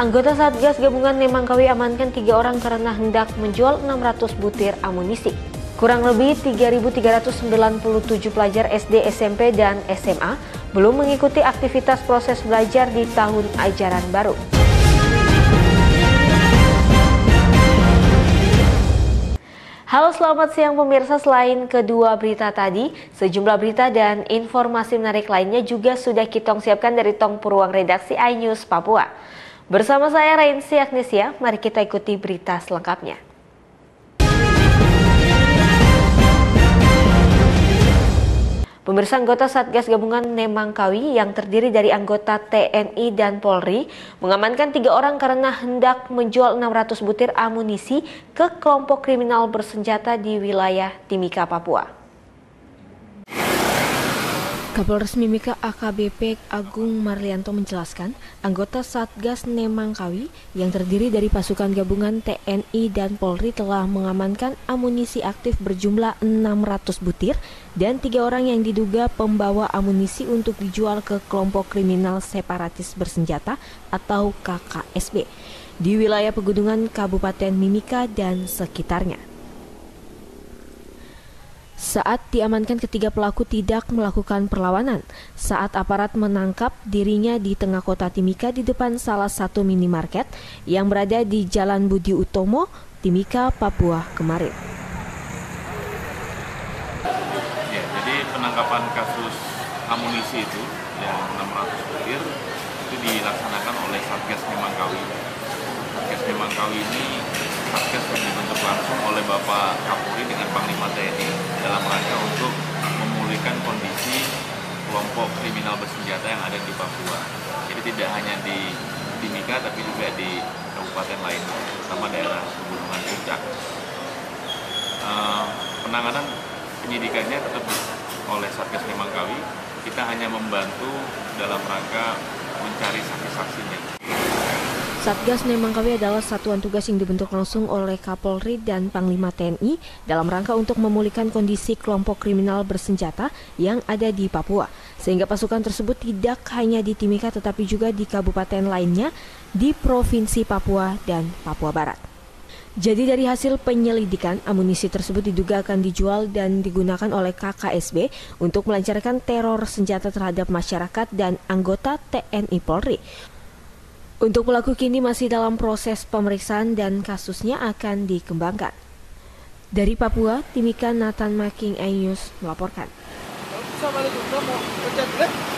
Anggota Satgas Gabungan Nemangkawi amankan 3 orang karena hendak menjual 600 butir amunisi. Kurang lebih 3.397 pelajar SD, SMP, dan SMA belum mengikuti aktivitas proses belajar di tahun ajaran baru. Halo, selamat siang pemirsa. Selain kedua berita tadi, sejumlah berita dan informasi menarik lainnya juga sudah kita siapkan dari Tong Purwang Redaksi iNews Papua. Bersama saya Rainsi Agnesia, mari kita ikuti berita selengkapnya. Pemirsa, anggota Satgas Gabungan Nemangkawi yang terdiri dari anggota TNI dan Polri mengamankan 3 orang karena hendak menjual 600 butir amunisi ke kelompok kriminal bersenjata di wilayah Timika, Papua. Kapolres Mimika AKBP Agung Marlianto menjelaskan, anggota Satgas Nemangkawi yang terdiri dari pasukan gabungan TNI dan Polri telah mengamankan amunisi aktif berjumlah 600 butir dan 3 orang yang diduga pembawa amunisi untuk dijual ke kelompok kriminal separatis bersenjata atau KKSB di wilayah pegunungan Kabupaten Mimika dan sekitarnya. Saat diamankan, ketiga pelaku tidak melakukan perlawanan saat aparat menangkap dirinya di tengah kota Timika di depan salah satu minimarket yang berada di Jalan Budi Utomo, Timika, Papua kemarin. Ya, jadi penangkapan kasus amunisi itu yang 600 butir itu dilaksanakan oleh Satgas Nemangkawi. Satgas Nemangkawi ini Satgas yang dibentuk langsung oleh Bapak Kapolri dengan Panglima TNI dalam rangka untuk memulihkan kondisi kelompok kriminal bersenjata yang ada di Papua. Jadi tidak hanya di Timika tapi juga di kabupaten lain, terutama daerah pegunungan Puncak. Penanganan penyidikannya tetap oleh Satgas Nemangkawi. Kita hanya membantu dalam rangka mencari saksi-saksinya. Satgas Nemangkawi adalah satuan tugas yang dibentuk langsung oleh Kapolri dan Panglima TNI dalam rangka untuk memulihkan kondisi kelompok kriminal bersenjata yang ada di Papua. Sehingga pasukan tersebut tidak hanya di Timika tetapi juga di kabupaten lainnya di Provinsi Papua dan Papua Barat. Jadi dari hasil penyelidikan, amunisi tersebut diduga akan dijual dan digunakan oleh KKSB untuk melancarkan teror senjata terhadap masyarakat dan anggota TNI Polri. Untuk pelaku kini masih dalam proses pemeriksaan dan kasusnya akan dikembangkan. Dari Papua, Timika, Nathan Making, iNews melaporkan.